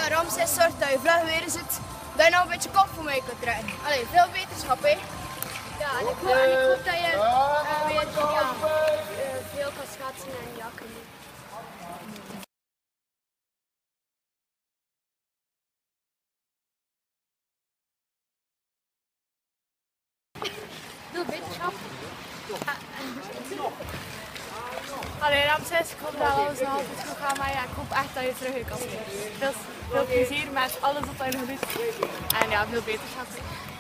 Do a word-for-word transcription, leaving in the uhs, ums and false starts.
Ja, Ramses zorgt dat je vlug weer zit, dat je nou een beetje kop voor mij kunt trekken. Allee, veel wetenschap, hè? Ja, en ik, hoop, en ik hoop dat je uh, weer ja, uh, veel kan schaatsen en jakken. Veel wetenschap. Allee Ramses, ik hoop dat alles nog altijd goed gaat, maar ja, ik hoop echt dat je terug kan. Veel, veel plezier met alles wat je nog doet. En ja, veel beterschap.